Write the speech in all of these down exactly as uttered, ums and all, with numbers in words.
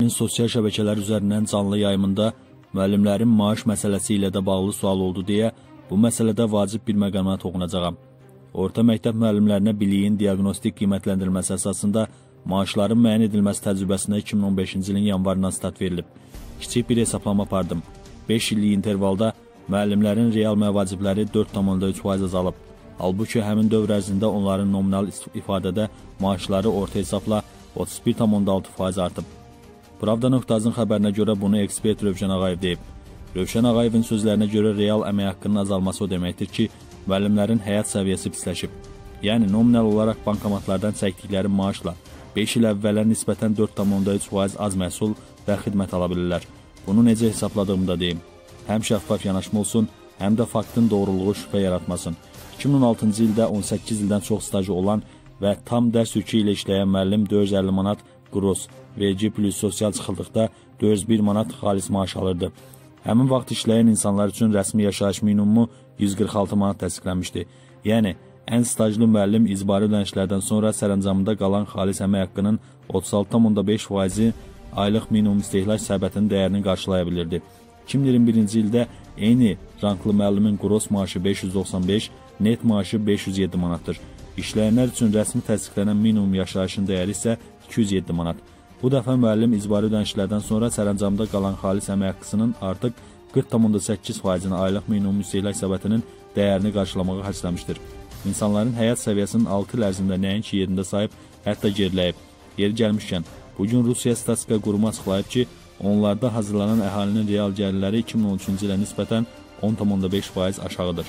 sosial şəbəkələr üzərindən canlı yayımında müəllimlərin maaş məsələsi ilə də bağlı sual oldu deyə bu məsələdə vacib bir məqama toxunacağam. Orta məktəb müəllimlərinə biliyin diaqnostik qiymətləndirilməsi əsasında maaşların müəyyən edilməsi təcrübəsinə iki min on beşinci ilin yanvarından start verilib. Kiçik bir hesablama apardım. beş illik intervalda müəllimlərin real məvacibləri dörd tam üç faiz azalıb. Halbuki həmin dövr ərzində onların nominal ifadədə maaşları orta hesabla otuz bir tam altı faiz artıb. Pravda.azın xəbərinə görə bunu ekspert Rövşən Ağayev deyib. Rövşən Ağayevin sözlərinə görə real əmək haqqının azalması o deməkdir ki, müəllimlərin həyat səviyyəsi pisləşib. Yəni nominal olaraq bankomatlardan çəkdikləri maaşla beş il əvvələ nisbətən dörd tam üç faiz az məhsul və xidmət ala bilirlər. Bunu necə hesabladığımı da deyim. Həm şəffaf yanaşma olsun, həm də faktın doğruluğu şübhə yaratmasın. iki min on altıncı ildə on səkkiz ildən çox stajı olan və tam dərs yükü ilə işləyən müəllim dörd yüz əlli manat qros, vergi plus sosial çıxıldıqda dörd yüz bir manat xalis maaş alırdı. Həmin vaxt işləyən insanlar üçün rəsmi yaşayış minimumu yüz qırx altı manat təsdiqlənmişdi. Yəni, ən stajlı müəllim icbari ödənişlərdən sonra sərəncamında qalan xalis əmək haqqının otuz altı tam beş faizi aylıq minimum istehlak səbətinin dəyərini qarşılaya bilirdi. iki min iyirmi birinci ildə eyni ranklı müəllimin qros maaşı beş yüz doxsan beş, net maaşı beş yüz yeddi manatdır. İşləyənlər üçün rəsmi təsdiqlənən minimum yaşayışın dəyəri isə iki yüz yeddi manat. Bu dəfə müəllim icbari ödənişlərdən sonra sərəncamda qalan xalis əmək haqqısının artıq qırx tam səkkiz faizini aylıq minimum istehlak səbətinin dəyərini qarşılamağa xərcləmişdir. İnsanların həyat səviyyəsinin altı il ərzində nəinki yerində sayıb, hətta geriləyib. Yeri gəlmişkən, bugün Rusiya Statistika Qurumu açıqlayıb ki, onlarda hazırlanan əhalinin real gəlirləri iki min on üçüncü ilə nisbətən on tam beş faiz aşağıdır.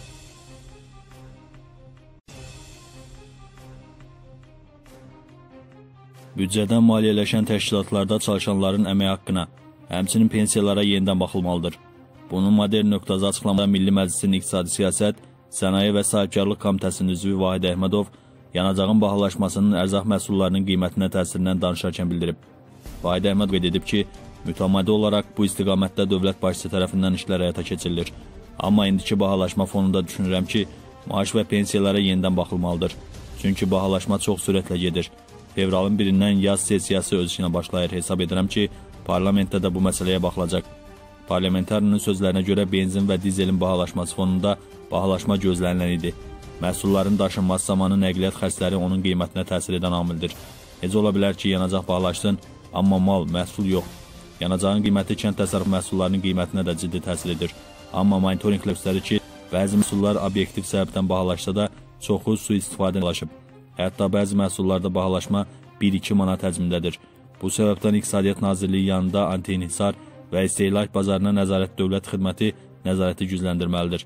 Büdcədən maliyyələşən təşkilatlarda çalışanların əmək haqqına, həmçinin pensiyalara yenidən baxılmalıdır. Bunun modern.az açıqlamada Milli Məclisin İqtisadi Siyasət, Sənaye və Sahibkarlıq Komitəsinin üzvü Vahid Əhmədov yanacağın bahalaşmasının ərzaq məhsullarının qiymətinə təsirindən danışarkən bildirib. Vahid Əhmədov qeyd edib ki, mütəmadi olaraq bu istiqamətdə dövlət başçısı tərəfindən işlər həyata keçirilir. Amma indiki bahalaşma fonunda düşünürəm ki, maaş və pensiyalara yenidən baxılmalıdır. Çünki bahalaşma çox sürətlə gedir. Fevralın birindən yaz sesiyası öz işinə başlayır. Hesab edirəm ki, parlamentdə də bu məsələyə baxılacaq. Parlamentarının sözlərinə görə benzin və dizelin bahalaşması fonunda bahalaşma gözlənilən idi. Məhsulların daşınması zamanı nəqliyyat xərcləri onun qiymətinə təsir edən amildir. Necə ola bilər ki, yanacaq bahalaşsın, amma mal, məhsul yox. Yanacağın qiyməti kənd təsərrüf məhsullarının qiymətinə də ciddi təsir edir. Amma monitorinqlə göstərir ki, bəzi məhsullar obyektiv səbəbdən bahalaşsa da çoxu sui-istifadə ulaşıb. Hətta bəzi məhsullarda bahalaşma bir iki manat həcmindədir. Bu səbəbdən İqtisadiyyat Nazirliyi yanında anti-inhisar və istehlak bazarına nəzarət dövlət xidməti nəzarəti gücləndirməlidir.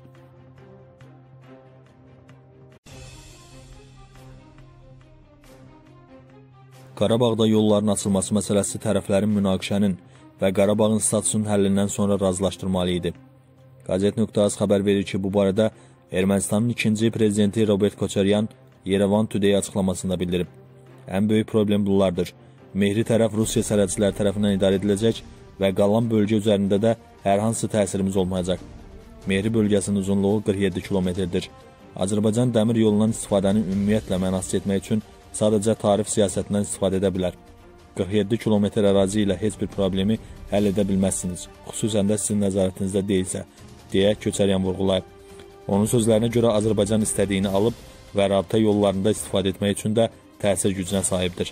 Qarabağda yolların açılması məsələsi tərəflərin münaqişənin və Qarabağın statusunun həllindən sonra razılaşdırmalı idi. Qazet.az xəbər verir ki, bu barədə Ermənistanın ikinci prezidenti Robert Koçaryan Yerevan Today açıqlamasında bildirib. Ən böyük problem bunlardır. Mehri tərəf Rusiya sərhədçiləri tərəfindən idarə ediləcək və qalan bölgə üzərində də hər hansı təsirimiz olmayacaq. Mehri bölgəsinin uzunluğu qırx yeddi kilometrdir. Azərbaycan dəmir yolundan istifadəni ümumiyyətlə mənasız etmək üçün sadəcə tarif siyasətindən istifadə edə bilər. qırx yeddi kilometr ərazi ilə heç bir problemi həll edə bilməzsiniz, xüsusən də sizin nəzarətinizdə deyilsə, deyə Köçəryan vurğulayıb. Onun sözlərinə görə Azərbaycan istədiyini alıb və rabitə yollarında istifadə etmək üçün də təsir gücünə sahibdir.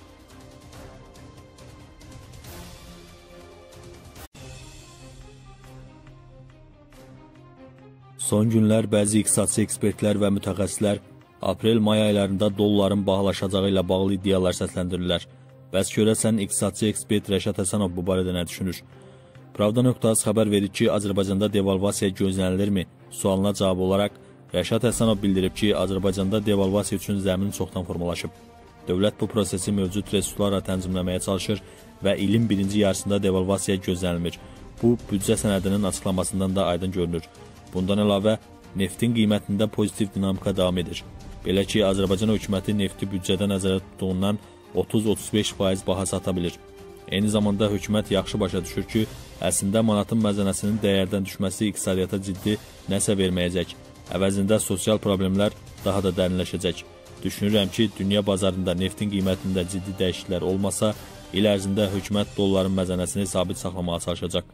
Son günlər bəzi iqtisadi ekspertlər və mütəxəssislər aprel-may aylarında dolların bahalaşacağı ilə bağlı iddialar səsləndirirlər. Bəs görəsən iqtisadçı ekspert Rəşad Həsənov bu barədə nə düşünür? Pravda.az xəbər verir ki, Azərbaycanda devalvasiya gözlənilirmi? Sualına cavab olaraq Rəşad Həsənov bildirib ki, Azərbaycanda devalvasiya üçün zəmin çoxdan formalaşıb. Dövlət bu prosesi mövcud resurslarla tənzimləməyə çalışır və ilin birinci yarısında devalvasiya gözlənilmir. Bu, büdcə sənədinin açıqlamasından da aydın görünür. Bundan əlavə, neftin qiymətində pozitiv dinamika davam edir. Belə ki, Azərbaycan hökuməti nefti büdcədə nəzərdə tutduğundan otuz otuz beş faiz baha sata bilir. Eyni zamanda hökumət yaxşı başa düşür ki, əslində manatın məzənəsinin dəyərdən düşməsi iqtisadiyyata ciddi nəsə verməyəcək. Əvəzində sosial problemlər daha da dərinləşəcək. Düşünürəm ki, dünya bazarında neftin qiymətində ciddi dəyişikliklər olmasa, il ərzində hökumət dolların məzənəsini sabit saxlamağa çalışacaq.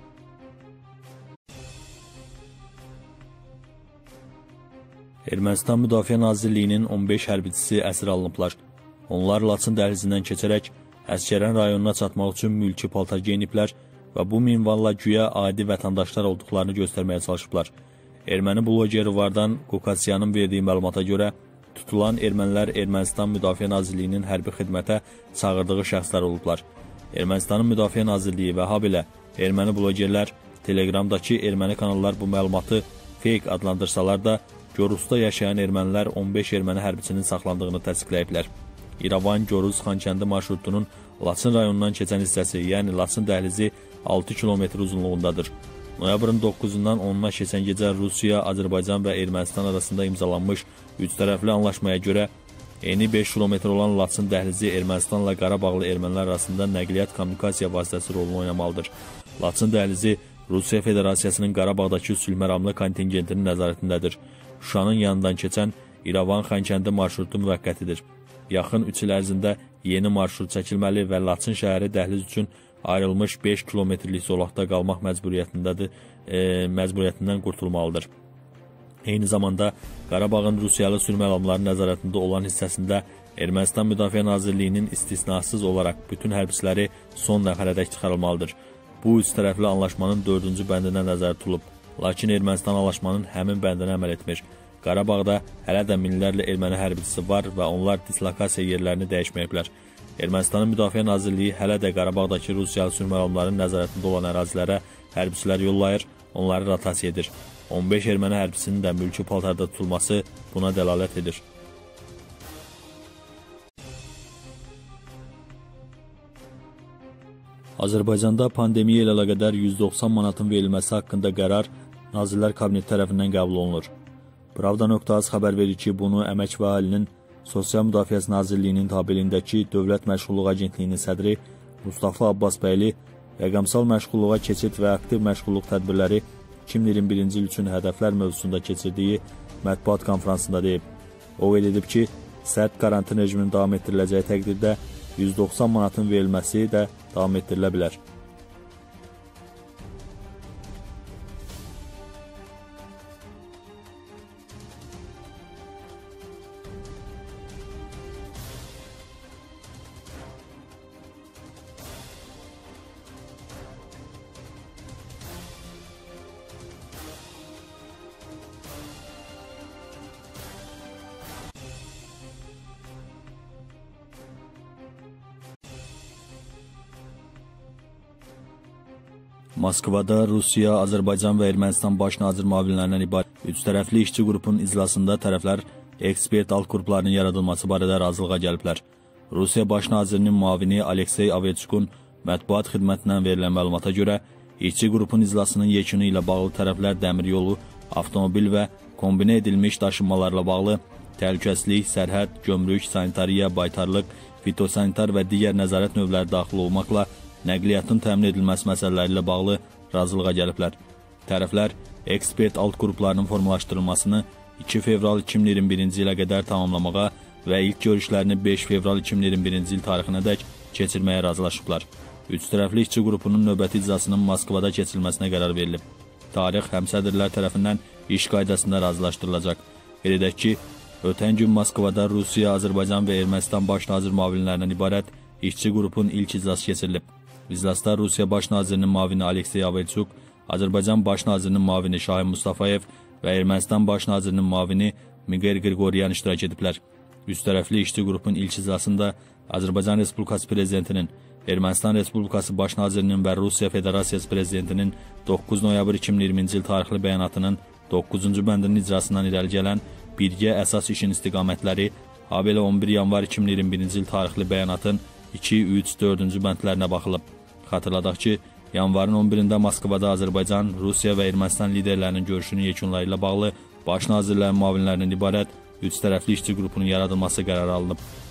Ermənistan Müdafiə Nazirliyinin on beş hərbiçisi əsir alınıblar. Onlar Laçın dəhlizindən keçərək Əskərən rayonuna çatmaq üçün mülki paltar geyiniblər və bu minvalla güya adi vətəndaşlar olduqlarını göstərməyə çalışıblar. Erməni blogeri Vardan Qokasyanın verdiyi məlumata görə tutulan ermənilər Ermənistan Müdafiə Nazirliyinin hərbi xidmətə çağırdığı şəxslər olublar. Ermənistanın Müdafiə Nazirliyi və habelə erməni blogerlər Telegramdakı erməni kanallar bu məlumatı fake adlandırsalar da, Gorusda yaşayan ermənilər on beş erməni hərbçinin saxlandığını təsdiqləyiblər. İrəvan, Gorus, Xankəndi marşrutunun Laçın rayonundan keçən hissəsi, yəni Laçın dəhlizi altı kilometr uzunluğundadır. Noyabrın doqquzundan onuna keçən gecə Rusiya, Azərbaycan və Ermənistan arasında imzalanmış üç tərəfli anlaşmaya görə eni beş kilometr olan Laçın dəhlizi Ermənistanla Qarabağlı ermənilər arasında nəqliyyat kommunikasiya vasitəsi rolunu oynamalıdır. Laçın dəhlizi Rusiya Federasiyasının Qarabağdakı sülhməramlı kontingentinin nəzarətindədir. Şuşanın yanından keçən İrəvan Xankəndi marşrutu müvəqqətidir. Yaxın üç il ərzində yeni marşrut çəkilməli və Laçın şəhəri dəhliz üçün ayrılmış beş kilometrlik zolaqda qalmaq məcburiyyətindədir, e, məcburiyyətindən qurtulmalıdır. Eyni zamanda Qarabağın Rusiyalı sülhməramların nəzarətində olan hissəsində Ermənistan Müdafiə Nazirliyinin istisnasız olaraq bütün hərbçiləri son nəfərədək çıxarılmalıdır. Bu üç tərəfli anlaşmanın dördüncü bəndinə nəzər tutulub. Lakin Ermənistan anlaşmanın həmin bəndinə əməl etmir. Qarabağda hələ də minlərlə erməni hərbçisi var və onlar dislokasiya yerlərini dəyişməyiblər. Ermənistanın Müdafiə Nazirliyi hələ də Qarabağdakı Rusiyalı sülhməramların nəzarətində olan ərazilərə hərbçilər yollayır, onları rotasiya edir. on beş erməni hərbçisinin də mülki paltarda tutulması buna dəlalət edir. Azərbaycanda pandemiya ilə əlaqədar yüz doxsan manatın verilməsi haqqında qərar Nazirlər Kabineti tərəfindən qəbul olunur. Pravda nöqtə az xəbər verir ki, bunu Əmək və Əhalinin Sosial Müdafiəsi Nazirliyinin tabeliyindəki Dövlət Məşğulluq Agentliyinin sədri Mustafa Abbasbəyli rəqəmsal məşğulluğa keçid və aktiv məşğulluq tədbirləri iki min iyirmi birinci il üçün hədəflər mövzusunda keçirdiyi mətbuat konfransında deyib. O qeyd edib ki, sərt karantin rejiminin davam etdiriləcəyi təqdirdə yüz doxsan manatın verilməsi də davam etdirilə bilər. Moskvada Rusiya, Azərbaycan və Ermənistan baş nazir müavinlərindən ibarət üç tərəfli işçi qrupun iclasında tərəflər ekspert alt qruplarının yaradılması barədə razılığa gəliblər. Rusiya baş nazirinin müavini Aleksey Averçukun mətbuat xidmətindən verilən məlumata görə işçi qrupun iclasının yekunu ilə bağlı tərəflər dəmir yolu, avtomobil və kombinə edilmiş daşınmalarla bağlı təhlükəsizlik, sərhəd, gömrük, sanitariya, baytarlıq, fitosanitar və digər nəzarət növləri daxil olmaqla nəqliyyatın təmin edilməsi məsələləri ilə bağlı razılığa gəliblər. Tərəflər ekspert alt qruplarının formalaşdırılmasını iki fevral iki min iyirmi birinci ilə qədər tamamlamağa və ilk görüşlərini beş fevral iki min iyirmi birinci il tarixinədək keçirməyə razılaşıblar. Üç tərəfli işçi qrupunun növbəti iclasının Moskvada keçirilməsinə qərar verilib. Tarix həmsədrlər tərəfindən iş qaydasında razılaşdırılacaq. Qeyd edək ki, ötən gün Moskvada Rusiya, Azərbaycan və Ermənistan baş nazir müavinlərindən ibarət işçi qrupun ilk iclası keçirilib. İclasda Rusiya baş nazirinin müavini Aleksey Averçuk, Azərbaycan baş nazirinin müavini Şahin Mustafayev və Ermənistan baş nazirinin müavini Miguel Grigoryan iştirak ediblər. Üç tərəfli işçi qrupun ilk iclasında Azərbaycan Respublikası Prezidentinin, Ermənistan Respublikası baş nazirinin və Rusiya Federasiyası Prezidentinin doqquz noyabr iki min iyirminci il tarixli bəyanatının doqquzuncu bəndinin icrasından irəli gələn birgə əsas işin istiqamətləri, habelə on bir yanvar iki min iyirmi birinci il tarixli bəyanatın iki, üç, dördüncü bəndlərinə baxılıb. Xatırladaq ki, yanvarın on birində Moskvada Azərbaycan, Rusiya və Ermənistan liderlərinin görüşünün yekunları ilə bağlı baş nazirlərin müavinlərindən ibarət üç tərəfli işçi qrupunun yaradılması qərarı alınıb.